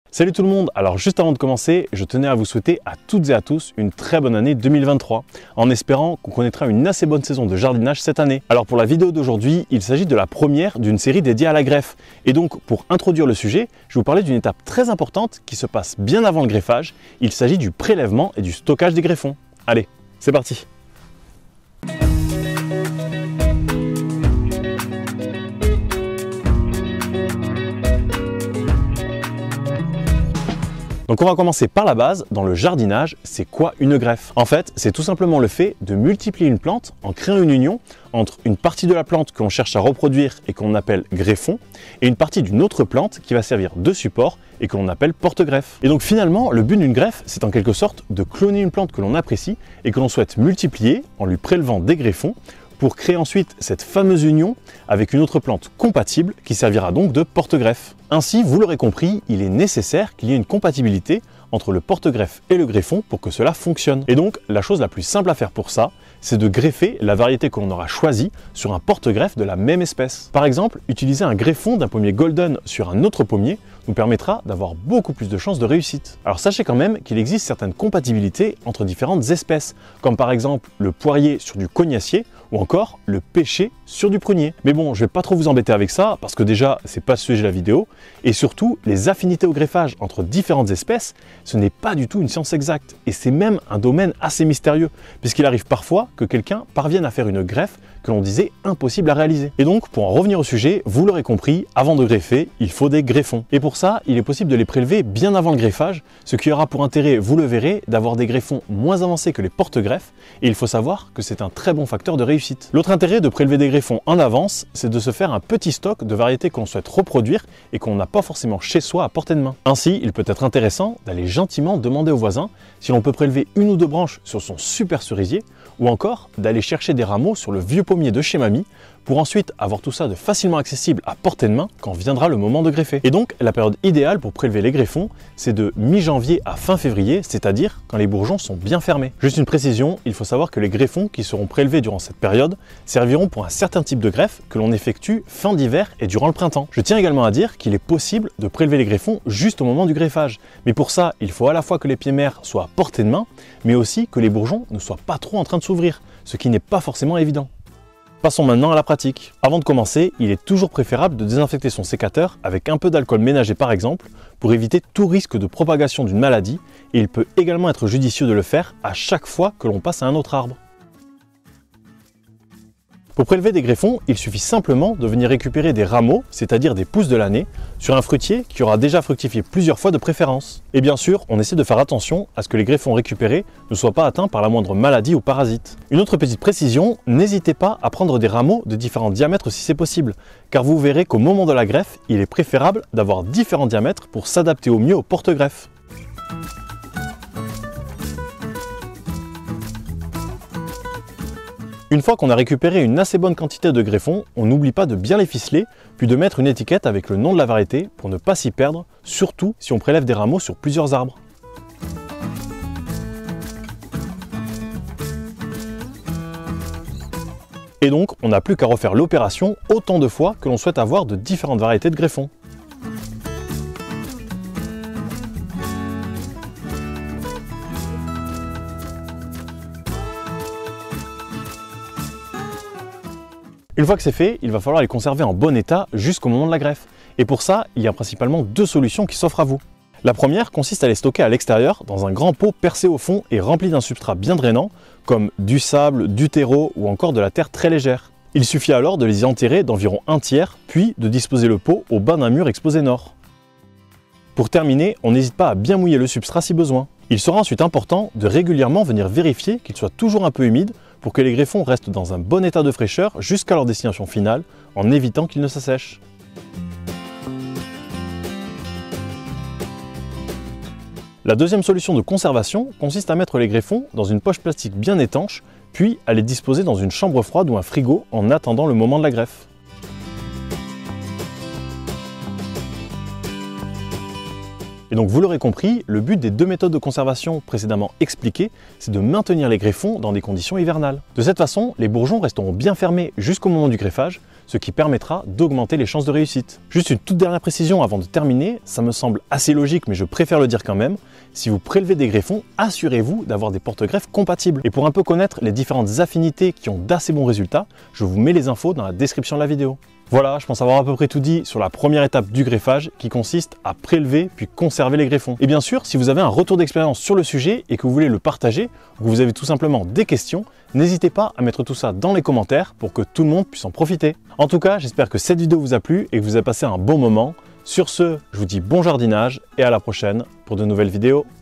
Salut tout le monde. Alors juste avant de commencer, je tenais à vous souhaiter à toutes et à tous une très bonne année 2023, en espérant qu'on connaîtra une assez bonne saison de jardinage cette année. Alors pour la vidéo d'aujourd'hui, il s'agit de la première d'une série dédiée à la greffe. Et donc pour introduire le sujet, je vais vous parler d'une étape très importante qui se passe bien avant le greffage. Il s'agit du prélèvement et du stockage des greffons. Allez, c'est parti. Donc on va commencer par la base. Dans le jardinage, c'est quoi une greffe? En fait, c'est tout simplement le fait de multiplier une plante en créant une union entre une partie de la plante que l'on cherche à reproduire et qu'on appelle greffon, et une partie d'une autre plante qui va servir de support et que l'on appelle porte-greffe. Et donc finalement, le but d'une greffe, c'est en quelque sorte de cloner une plante que l'on apprécie et que l'on souhaite multiplier en lui prélevant des greffons, pour créer ensuite cette fameuse union avec une autre plante compatible qui servira donc de porte-greffe. Ainsi, vous l'aurez compris, il est nécessaire qu'il y ait une compatibilité entre le porte-greffe et le greffon pour que cela fonctionne. Et donc, la chose la plus simple à faire pour ça, c'est de greffer la variété que l'on aura choisie sur un porte-greffe de la même espèce. Par exemple, utiliser un greffon d'un pommier golden sur un autre pommier nous permettra d'avoir beaucoup plus de chances de réussite. Alors sachez quand même qu'il existe certaines compatibilités entre différentes espèces, comme par exemple le poirier sur du cognacier ou encore le pêcher sur du prunier. Mais bon, je vais pas trop vous embêter avec ça parce que déjà, c'est pas le sujet de la vidéo, et surtout, les affinités au greffage entre différentes espèces, ce n'est pas du tout une science exacte, et c'est même un domaine assez mystérieux, puisqu'il arrive parfois que quelqu'un parvienne à faire une greffe que l'on disait impossible à réaliser. Et donc, pour en revenir au sujet, vous l'aurez compris, avant de greffer, il faut des greffons. Et pour ça, il est possible de les prélever bien avant le greffage, ce qui aura pour intérêt, vous le verrez, d'avoir des greffons moins avancés que les porte-greffes, et il faut savoir que c'est un très bon facteur de réussite. L'autre intérêt de prélever des greffons en avance, c'est de se faire un petit stock de variétés qu'on souhaite reproduire et qu'on n'a pas forcément chez soi à portée de main. Ainsi, il peut être intéressant d'aller gentiment demander au voisin si l'on peut prélever une ou deux branches sur son super cerisier, ou encore d'aller chercher des rameaux sur le vieux pommier de chez mamie pour ensuite avoir tout ça de facilement accessible à portée de main quand viendra le moment de greffer. Et donc la période idéale pour prélever les greffons, c'est de mi-janvier à fin février, c'est-à-dire quand les bourgeons sont bien fermés. Juste une précision, il faut savoir que les greffons qui seront prélevés durant cette période serviront pour un certain type de greffe que l'on effectue fin d'hiver et durant le printemps. Je tiens également à dire qu'il est possible de prélever les greffons juste au moment du greffage. Mais pour ça, il faut à la fois que les pieds mères soient à portée de main, mais aussi que les bourgeons ne soient pas trop en train de s'ouvrir, ce qui n'est pas forcément évident. Passons maintenant à la pratique. Avant de commencer, il est toujours préférable de désinfecter son sécateur avec un peu d'alcool ménager par exemple, pour éviter tout risque de propagation d'une maladie, et il peut également être judicieux de le faire à chaque fois que l'on passe à un autre arbre. Pour prélever des greffons, il suffit simplement de venir récupérer des rameaux, c'est-à-dire des pousses de l'année, sur un fruitier qui aura déjà fructifié plusieurs fois de préférence. Et bien sûr, on essaie de faire attention à ce que les greffons récupérés ne soient pas atteints par la moindre maladie ou parasite. Une autre petite précision, n'hésitez pas à prendre des rameaux de différents diamètres si c'est possible, car vous verrez qu'au moment de la greffe, il est préférable d'avoir différents diamètres pour s'adapter au mieux au porte-greffe. Une fois qu'on a récupéré une assez bonne quantité de greffons, on n'oublie pas de bien les ficeler, puis de mettre une étiquette avec le nom de la variété pour ne pas s'y perdre, surtout si on prélève des rameaux sur plusieurs arbres. Et donc, on n'a plus qu'à refaire l'opération autant de fois que l'on souhaite avoir de différentes variétés de greffons. Une fois que c'est fait, il va falloir les conserver en bon état jusqu'au moment de la greffe. Et pour ça, il y a principalement deux solutions qui s'offrent à vous. La première consiste à les stocker à l'extérieur dans un grand pot percé au fond et rempli d'un substrat bien drainant, comme du sable, du terreau ou encore de la terre très légère. Il suffit alors de les y enterrer d'environ un tiers, puis de disposer le pot au bas d'un mur exposé nord. Pour terminer, on n'hésite pas à bien mouiller le substrat si besoin. Il sera ensuite important de régulièrement venir vérifier qu'il soit toujours un peu humide pour que les greffons restent dans un bon état de fraîcheur jusqu'à leur destination finale, en évitant qu'ils ne s'assèchent. La deuxième solution de conservation consiste à mettre les greffons dans une poche plastique bien étanche, puis à les disposer dans une chambre froide ou un frigo en attendant le moment de la greffe. Et donc vous l'aurez compris, le but des deux méthodes de conservation précédemment expliquées, c'est de maintenir les greffons dans des conditions hivernales. De cette façon, les bourgeons resteront bien fermés jusqu'au moment du greffage, ce qui permettra d'augmenter les chances de réussite. Juste une toute dernière précision avant de terminer, ça me semble assez logique mais je préfère le dire quand même, si vous prélevez des greffons, assurez-vous d'avoir des porte-greffes compatibles. Et pour un peu connaître les différentes affinités qui ont d'assez bons résultats, je vous mets les infos dans la description de la vidéo. Voilà, je pense avoir à peu près tout dit sur la première étape du greffage qui consiste à prélever puis conserver les greffons. Et bien sûr, si vous avez un retour d'expérience sur le sujet et que vous voulez le partager, ou que vous avez tout simplement des questions, n'hésitez pas à mettre tout ça dans les commentaires pour que tout le monde puisse en profiter. En tout cas, j'espère que cette vidéo vous a plu et que vous avez passé un bon moment. Sur ce, je vous dis bon jardinage et à la prochaine pour de nouvelles vidéos.